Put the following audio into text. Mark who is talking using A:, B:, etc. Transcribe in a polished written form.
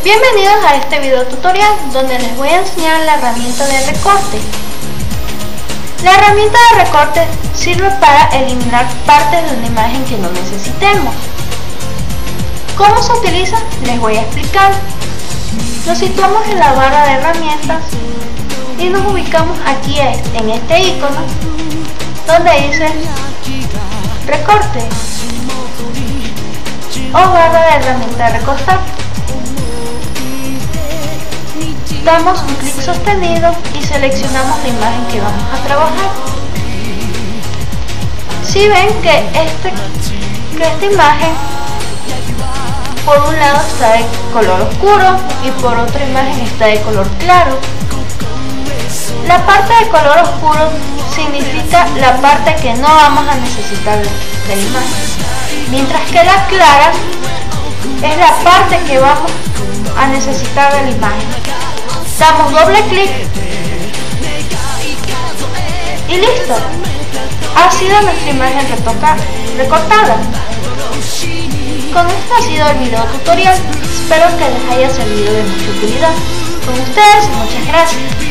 A: Bienvenidos a este video tutorial donde les voy a enseñar la herramienta de recorte. La herramienta de recorte sirve para eliminar partes de una imagen que no necesitemos. ¿Cómo se utiliza? Les voy a explicar. Nos situamos en la barra de herramientas y nos ubicamos aquí en este icono donde dice recorte o barra de herramienta de recortar. Damos un clic sostenido y seleccionamos la imagen que vamos a trabajar. Si ven que esta imagen por un lado está de color oscuro y por otra imagen está de color claro. La parte de color oscuro significa la parte que no vamos a necesitar de la imagen, mientras que la clara es la parte que vamos a necesitar de la imagen. Damos doble clic y listo. Ha sido nuestra imagen recortada. Con esto ha sido el video tutorial. Espero que les haya servido de mucha utilidad. Con ustedes, muchas gracias.